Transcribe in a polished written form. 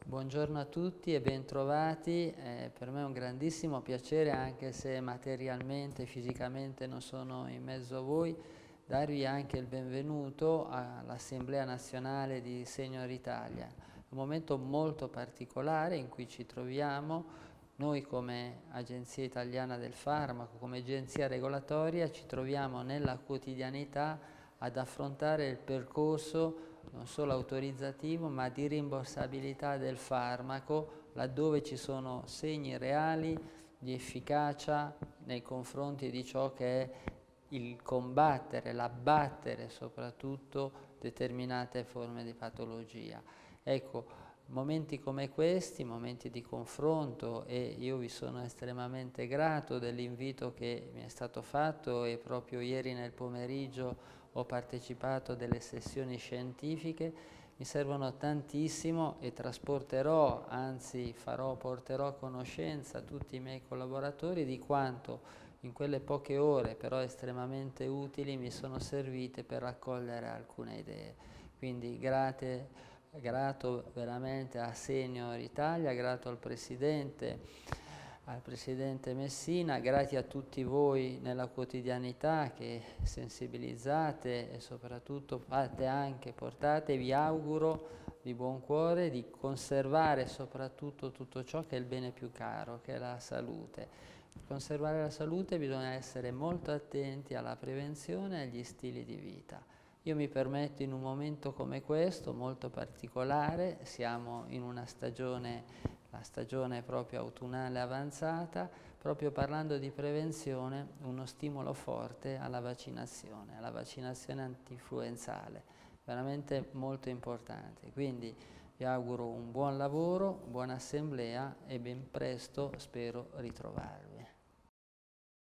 Buongiorno a tutti e bentrovati. Per me è un grandissimo piacere, anche se materialmente, fisicamente non sono in mezzo a voi, darvi anche il benvenuto all'Assemblea Nazionale di Senior Italia. È un momento molto particolare in cui ci troviamo. Noi come Agenzia Italiana del Farmaco, come agenzia regolatoria, ci troviamo nella quotidianità ad affrontare il percorso non solo autorizzativo ma di rimborsabilità del farmaco laddove ci sono segni reali di efficacia nei confronti di ciò che è il combattere, l'abbattere soprattutto determinate forme di patologia. Ecco, momenti come questi, momenti di confronto, e io vi sono estremamente grato dell'invito che mi è stato fatto e proprio ieri nel pomeriggio ho partecipato a delle sessioni scientifiche, mi servono tantissimo e trasporterò, anzi porterò a conoscenza a tutti i miei collaboratori di quanto in quelle poche ore, però estremamente utili, mi sono servite per raccogliere alcune idee. Quindi grato veramente a Senior Italia, grato al Presidente Messina, grazie a tutti voi nella quotidianità che sensibilizzate e soprattutto portate, vi auguro di buon cuore di conservare soprattutto tutto ciò che è il bene più caro, che è la salute. Per conservare la salute bisogna essere molto attenti alla prevenzione e agli stili di vita. Io mi permetto in un momento come questo, molto particolare, siamo in una stagione, la stagione proprio autunnale avanzata, proprio parlando di prevenzione, uno stimolo forte alla vaccinazione antinfluenzale, veramente molto importante. Quindi vi auguro un buon lavoro, buona assemblea e ben presto spero ritrovarvi.